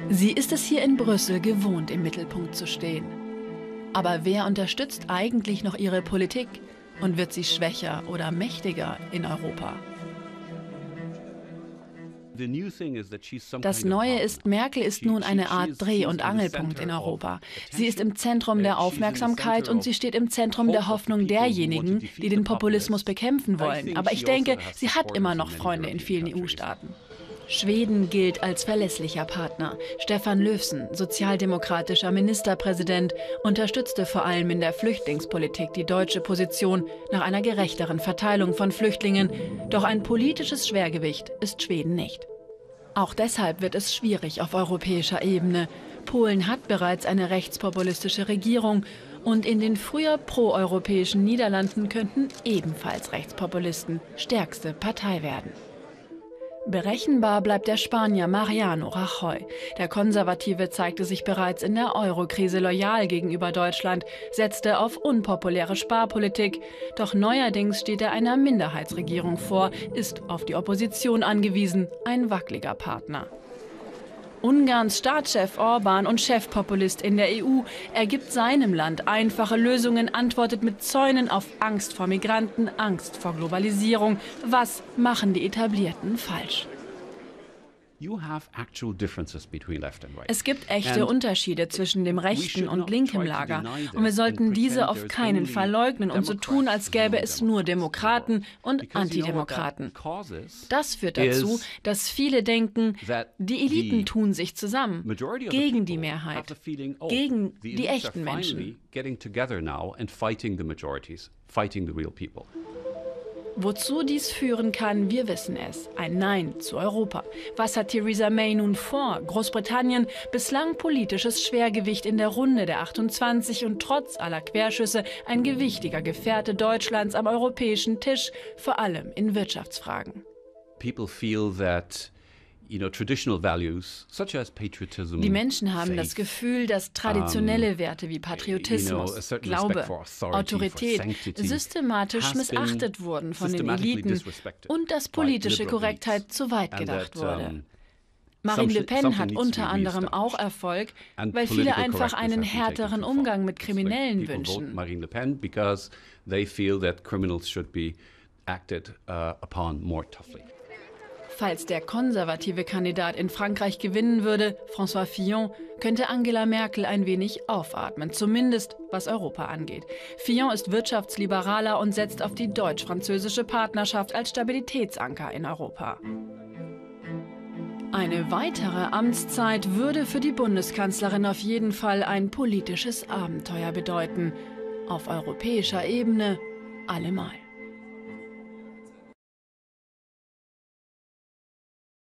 Sie ist es hier in Brüssel gewohnt, im Mittelpunkt zu stehen. Aber wer unterstützt eigentlich noch ihre Politik und wird sie schwächer oder mächtiger in Europa? Das Neue ist, Merkel ist nun eine Art Dreh- und Angelpunkt in Europa. Sie ist im Zentrum der Aufmerksamkeit und sie steht im Zentrum der Hoffnung derjenigen, die den Populismus bekämpfen wollen. Aber ich denke, sie hat immer noch Freunde in vielen EU-Staaten. Schweden gilt als verlässlicher Partner. Stefan Löfven, sozialdemokratischer Ministerpräsident, unterstützte vor allem in der Flüchtlingspolitik die deutsche Position nach einer gerechteren Verteilung von Flüchtlingen. Doch ein politisches Schwergewicht ist Schweden nicht. Auch deshalb wird es schwierig auf europäischer Ebene. Polen hat bereits eine rechtspopulistische Regierung und in den früher proeuropäischen Niederlanden könnten ebenfalls Rechtspopulisten stärkste Partei werden. Berechenbar bleibt der Spanier Mariano Rajoy. Der Konservative zeigte sich bereits in der Euro-Krise loyal gegenüber Deutschland, setzte auf unpopuläre Sparpolitik. Doch neuerdings steht er einer Minderheitsregierung vor, ist auf die Opposition angewiesen, ein wackeliger Partner. Ungarns Staatschef Orbán und Chefpopulist in der EU, er gibt seinem Land einfache Lösungen, antwortet mit Zäunen auf Angst vor Migranten, Angst vor Globalisierung. Was machen die Etablierten falsch? Es gibt echte Unterschiede zwischen dem rechten und linken Lager und wir sollten diese auf keinen Fall leugnen und so tun, als gäbe es nur Demokraten und Antidemokraten. Das führt dazu, dass viele denken, die Eliten tun sich zusammen, gegen die Mehrheit, gegen die echten Menschen. Wozu dies führen kann, wir wissen es. Ein Nein zu Europa. Was hat Theresa May nun vor? Großbritannien, bislang politisches Schwergewicht in der Runde der 28 und trotz aller Querschüsse ein gewichtiger Gefährte Deutschlands am europäischen Tisch, vor allem in Wirtschaftsfragen. Die Menschen haben das Gefühl, dass traditionelle Werte wie Patriotismus, Glaube, Autorität systematisch missachtet wurden von den Eliten und dass politische Korrektheit zu weit gedacht wurde. Marine Le Pen hat unter anderem auch Erfolg, weil viele einfach einen härteren Umgang mit Kriminellen wünschen. Falls der konservative Kandidat in Frankreich gewinnen würde, François Fillon, könnte Angela Merkel ein wenig aufatmen, zumindest was Europa angeht. Fillon ist wirtschaftsliberaler und setzt auf die deutsch-französische Partnerschaft als Stabilitätsanker in Europa. Eine weitere Amtszeit würde für die Bundeskanzlerin auf jeden Fall ein politisches Abenteuer bedeuten. Auf europäischer Ebene allemal.